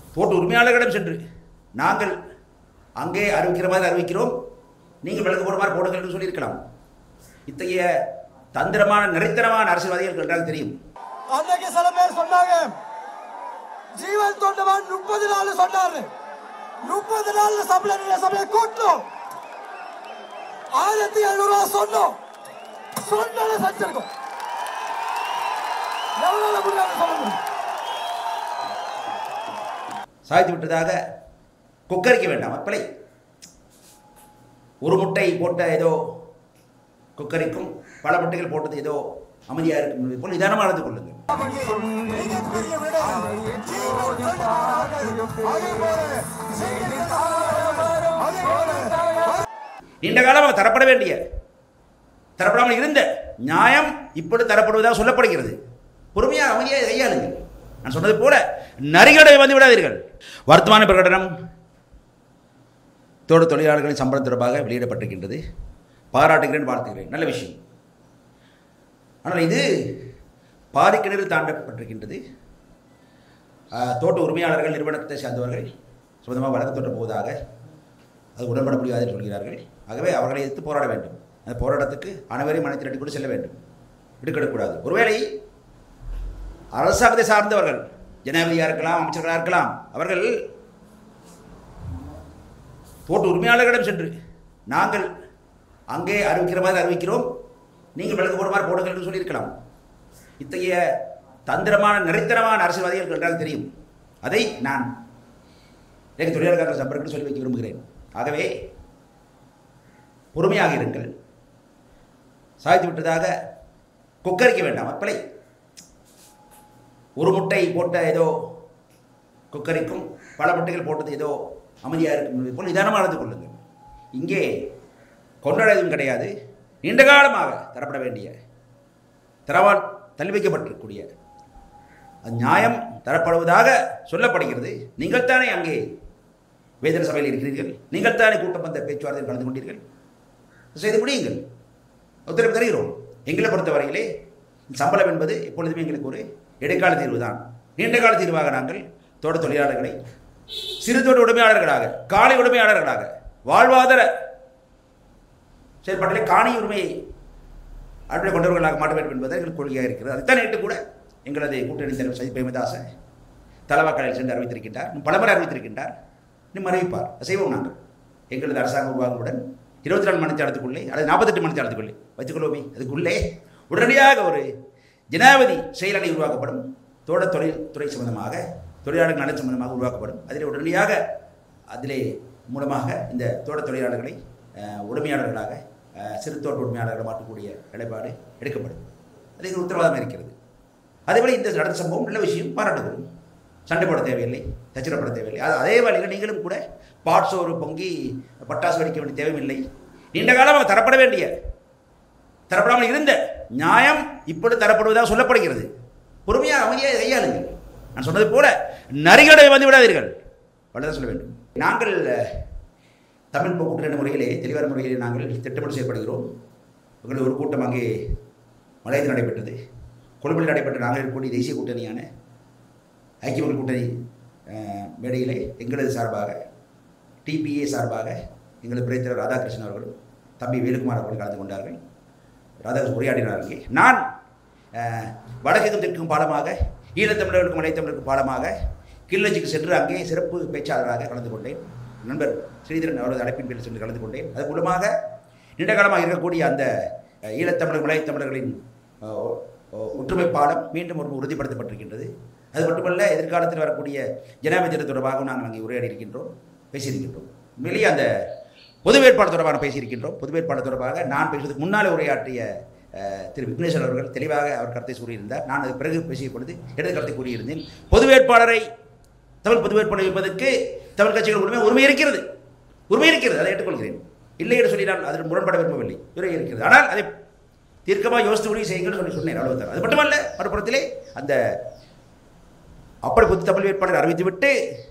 தோட்ட உரிமையாளர்களிடம் சென்று நாங்கள் அங்கே அறிவிக்கிற மாதிரி அறிவிக்கிறோம், நீங்கள் விளக்கு போட மாதிரி போடுங்கள் என்று சொல்லியிருக்கலாம். இத்தகைய தந்திரமான நிறைத்தனமான அரசியல்வாதிகள் என்றால் தெரியும். அன்னைக்கு சில பேர் சொன்னாங்க, ஜீவன் தொண்டமான் 30 நாள் சொன்னாரு, 30 நாள் சபையை கூட்டணும், 1700 ரூபாய் சொன்னோம், சொன்னால செஞ்சிருக்கோம். எவ்வளவு முடியாது சொல்ல முடியும். சாய்த்து விட்டதாக கொக்கரிக்க வேண்டாம். பிழை. ஒரு முட்டை போட்ட ஏதோ கொக்கரிக்கும், பல முட்டைகள் போட்டது ஏதோ அமைதியாக இருக்கும் போல் நிதானமாக நடந்து கொள்ளுங்கள். நீண்ட காலம் தரப்பட வேண்டிய தரப்படாமல் இருந்த நியாயம் இப்படி தரப்படுவதாக சொல்லப்படுகிறது. பொறுமையாக அமைதியாக கையாளுங்கள். நான் சொன்னது போல நரிகளை வந்து விடாதீர்கள். வர்த்தமான பிரகடனம் தோட்ட தொழிலாளர்களின் சம்பளம் தொடர்பாக வெளியிடப்பட்டிருக்கின்றது. பாராட்டுகிறேன், வாழ்த்துகிறேன், நல்ல விஷயம். ஆனால் இது பாதிக்கிணறில் தாண்டப்பட்டிருக்கின்றது. தோட்ட உரிமையாளர்கள் நிறுவனத்தை சேர்ந்தவர்கள் சொந்தமாக வழக்கு தொட்ட போவதாக அது உடன்பட முடியாது என்று சொல்கிறார்கள். ஆகவே அவர்களை எதிர்த்து போராட வேண்டும். அந்த போராட்டத்துக்கு அனைவரையும் மனை திரட்டி கொண்டு செல்ல வேண்டும், விடுக்கெடுக்கக்கூடாது. ஒருவேளை அரசாங்கத்தை சார்ந்தவர்கள், ஜனாதிபதியாக இருக்கலாம், அமைச்சர்களாக இருக்கலாம், அவர்கள் தோட்ட உரிமையாளர்களிடம் சென்று நாங்கள் அங்கே அறிவிக்கிற மாதிரி அறிவிக்கிறோம், நீங்கள் விளக்கு போட மாதிரி போடுங்கள் என்று சொல்லியிருக்கலாம். இத்தகைய தந்திரமான நிறைத்தனமான அரசியல்வாதிகள் என்றால் தெரியும். அதை நான் எனக்கு தொழிலாளர்கள் சம்பளம் சொல்லி வைக்க விரும்புகிறேன். ஆகவே பொறுமையாக இருங்கள். சாய்த்து விட்டதாக கொக்கரிக்க வேண்டாம். பிழை. ஒரு முட்டை போட்ட ஏதோ கொக்கரிக்கும், பல முட்டைகள் போட்டது ஏதோ அமைதியாக இருக்கும் போல் நிதானமாக நடந்து கொள்ளுங்கள். இங்கே கொண்டாடுவதும் கிடையாது. நீண்ட காலமாக தரப்பட வேண்டிய தரவால் தள்ளி வைக்கப்பட்டிருக்கக்கூடிய நியாயம் தரப்படுவதாக சொல்லப்படுகிறது. நீங்கள் தானே அங்கே வேதன சபையில் இருக்கிறீர்கள், நீங்கள் தானே கூட்டம் வந்த பேச்சுவார்த்தையில் கலந்து கொண்டீர்கள், செய்து முடியுங்கள். ஒத்துழைப்பு தருகிறோம். எங்களை பொறுத்தவரையிலே சம்பளம் என்பது எப்பொழுதுமே எங்களுக்கு ஒரு இடைக்கால தீர்வு தான். நீண்ட கால தீர்வாக நாங்கள் தோட்ட தொழிலாளர்களை சிறு தோட்ட உரிமையாளர்களாக, காணி உரிமையாளர்களாக, வாழ்வாதார செயல்பாட்டிலே காணி உரிமையை அடிப்படை கொண்டவர்களாக மாற்ற வேண்டும் என்பது எங்களுக்கு கொள்கையாக இருக்கிறது. அதுதான் நேற்று கூட எங்களது கூட்டணி தலைவர் சஜித் பிரேமதாச தலவாக்கலையில் சென்று அறிவித்திருக்கின்றார், பலமுறை அறிவித்திருக்கின்றார், இன்னும் அறிவிப்பார். செய்வோம். நாங்கள் எங்களது அரசாங்கம் உருவாகுடன் 24 மணி நேரத்துக்குள்ளே அல்லது 48 மணி நேரத்துக்குள்ளே வைத்துக்கொள்வோமே, அதுக்குள்ளே உடனடியாக ஒரு ஜனாதிபதி செயலணை உருவாக்கப்படும். தோட்ட தொழில்துறை சம்பந்தமாக, தொழிலாளர்கள் நலன் சம்பந்தமாக உருவாக்கப்படும். அதிலே உடனடியாக அதிலே மூலமாக இந்த தோட்ட தொழிலாளர்களை உரிமையாளர்களாக, சிறு தோட்ட உரிமையாளர்களை மாற்றக்கூடிய நிலைப்பாடு எடுக்கப்படும். அது எங்கள் உத்தரவாதமாக இருக்கிறது. அதேபோல் இந்த நடந்த சம்பவம் நல்ல விஷயம், பாராட்டுகிறோம். சண்டை போட தேவையில்லை, தச்சிடப்பட தேவையில்லை. அதே வேளையில் நீங்களும் கூட பாட்சோறு பொங்கி பட்டாசு வெடிக்க வேண்டிய தேவையில்லை. நீண்ட காலமாக தரப்பட வேண்டிய தரப்படாமல் இருந்த நியாயம் இப்படி தரப்படுவதாக சொல்லப்படுகிறது. பொறுமையாக அமைதியாக கையாளுங்கள். நான் சொன்னது போல நரிகளை வந்து விடாதீர்கள், வல்லதான் சொல்ல வேண்டும். நாங்கள் தமிழ் கூட்டணி முறையிலே, தெளிவான முறையிலே நாங்கள் திட்டமிட்டு செயல்படுகிறோம். எங்களுடைய ஒரு கூட்டம் அங்கே மலையத்தில் நடைபெற்றது. கொழும்பில் நடைபெற்ற நாங்கள் இருக்கக்கூடிய தேசிய கூட்டணியான ஐக்கிய மக்கள் கூட்டணி மேடையிலே எங்களது சார்பாக, டிபிஏ சார்பாக எங்களது பிரைத்தலைவர் ராதாகிருஷ்ணன் அவர்களும் தம்பி வேலுக்குமார் அவர்கள் கலந்து கொண்டார்கள். ராதாகிருஷ்ணன் உரையாடினார்கள். நான் வடக்குக்கும் தெற்கும் பாலமாக, ஈழத்தமிழர்களுக்கும் மலைத்தமிழருக்கும் பாலமாக கிளிநொச்சிக்கு சென்று அங்கே சிறப்பு பேச்சாளராக கலந்து கொண்டேன். நண்பர் ஸ்ரீதரன் அவரது அழைப்பின் பேரில் சென்று கலந்து கொண்டேன். அது மூலமாக நீண்ட காலமாக இருக்கக்கூடிய அந்த ஈழத்தமிழர் மலைத்தமிழர்களின் ஒற்றுமை பாலம் மீண்டும் ஒரு உறுதிப்படுத்தப்பட்டிருக்கின்றது. அது மட்டுமல்ல, எதிர்காலத்தில் வரக்கூடிய ஜனாதிபதி தொடர்பாகவும் நாங்கள் அங்கே உரையாடி இருக்கின்றோம், பேசியிருக்கின்றோம். வெளியே அந்த பொது வேட்பாளர் தொடர்பாக பேசியிருக்கின்றோம். பொது வேட்பாளர் தொடர்பாக நான் பேசுவதற்கு முன்னால் உரையாற்றிய திரு விக்னேஸ்வர் அவர்கள் தெளிவாக அவர் கருத்தை கூறியிருந்தார். நான் அது பிறகு பேசிய பொழுது இடது கருத்தை கூறியிருந்தேன். பொது வேட்பாளரை, தமிழ் பொது வேட்பாளர் வைப்பதற்கு தமிழ் கட்சிகள் உரிமை இருக்கிறது, அதை ஏற்றுக்கொள்கிறேன். இல்லை என்று சொல்லி நான் அதில் முரண்பட விரும்பவில்லை, உரிமை இருக்கிறது. ஆனால் அதை தீர்க்கமாக யோசித்து முடிவு செய்யுங்கள் சொல்லி சொன்னேன், அவ்வளவுதான். அது மட்டுமல்ல, மறுபுறத்திலே அந்த அப்படி புது தமிழ் வேட்பாளர் அறிவித்துவிட்டு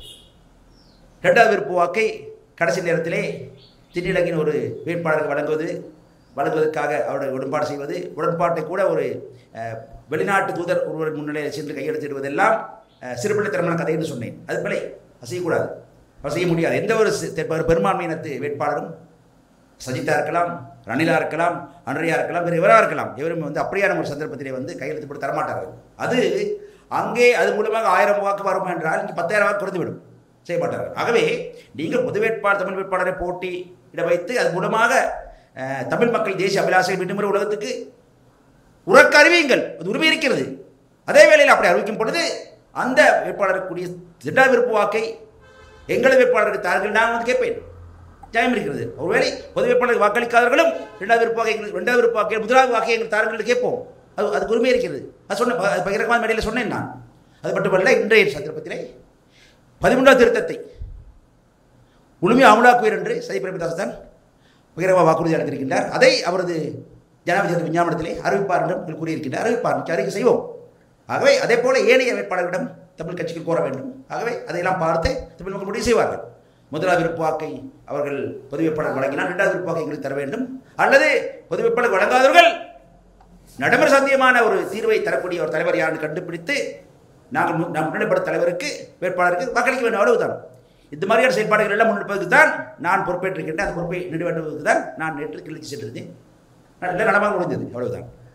2வது விருப்பு வாக்கை கடைசி நேரத்திலே திண்ணிலங்கின் ஒரு வேட்பாளருக்கு வழங்குவதற்காக அவருடைய உடன்பாடு செய்வது, உடன்பாட்டை கூட ஒரு வெளிநாட்டு தூதர் ஒருவர் முன்னிலையில் சென்று கையெழுத்திடுவதெல்லாம் சிறுபிள்ளைத்தனமான கதை என்று சொன்னேன். அது பிழை. செய்யக்கூடாது, அவர் செய்ய முடியாது. எந்த ஒரு பெரும்பான்மையினத்து வேட்பாளரும் சஜித்தா இருக்கலாம், ரணிலா இருக்கலாம், அன்றையா இருக்கலாம், வேறு எவராக இருக்கலாம், எவரும் அப்படியான ஒரு சந்தர்ப்பத்திலே எழுத்து போட்டு தரமாட்டார்கள். அது அங்கே அது மூலமாக 1000 வாக்கு வரும் என்றால் இங்கே 10,000 வாக்கு குறைந்துவிடும், செய்ய மாட்டார்கள். ஆகவே நீங்கள் பொது வேட்பாளர் தமிழ் வேட்பாளரை போட்டியிட வைத்து அது மூலமாக தமிழ் மக்கள் தேசிய அபிலாஷை மீண்டும் உலகத்துக்கு உறக்க அறிவியுங்கள், அது உரிமை இருக்கிறது. அதே வேளையில் அப்படி அறிவிக்கும் பொழுது அந்த வேட்பாளருக்குரிய இரண்டாவது விருப்ப வாக்கை எங்களது வேட்பாளருக்கு தார்கள் நான் கேட்பேன், நியாயம் இருக்கிறது. ஒருவேளை பொது வேட்பாளருக்கு வாக்களிக்காதவர்களும் இரண்டாவது விருப்ப வாக்கை முதலாவது வாக்கை எங்கள் தார்கள் கேட்போம், அது உரிமை இருக்கிறது. அது சொன்ன பகிரங்கமான மேடையில் சொன்னேன் நான். அது மட்டுமல்ல, இன்றைய சந்தர்ப்பத்திலே 13ஆம் திருத்தத்தை முழுமையாக அமலாக்குவீர் என்று சஜித் பிரேமதாஸ் தான் பகிரங்கமாக வாக்குறுதி அளித்திருக்கின்றார். அதை அவரது ஜனாதிபதி விஞ்ஞாபனத்திலே அறிவிப்பார் என்று கூறியிருக்கின்றார். அறிக்கை செய்வோம். ஆகவே அதே போல ஏனைய வேட்பாளர்களிடம் தமிழ் கட்சிகள் கோர வேண்டும். ஆகவே அதையெல்லாம் பார்த்து தமிழ் மக்கள் முடிவு செய்வார்கள். முதலாவது விருப்ப வாக்கை அவர்கள் பொது வேட்பாளர் வழங்கினால் இரண்டாவது விருப்ப வாக்கை எங்களுக்கு தர வேண்டும், அல்லது பொது வேட்பாளர் வழங்காதவர்கள் நடைமுறை சாத்தியமான ஒரு தீர்வை தரக்கூடிய ஒரு தலைவர் யாருன்னு கண்டுபிடித்து நாம் முன்னணிப்பட தலைவருக்கு வேட்பாளருக்கு வாக்களிக்க வேண்டும். அவ்வளவுதான். இந்த மாதிரியான செயல்பாடுகள் எல்லாம் முன்னெடுப்பதற்கு தான் நான் பொறுப்பேற்றிருக்கின்றேன். அந்த பொறுப்பை நிறைவேற்றுவதற்கு தான் நான் நேற்று கிளர்ச்சி சென்றிருந்தேன். நல்ல நடமாக முடிந்தது. அவ்வளவுதான்.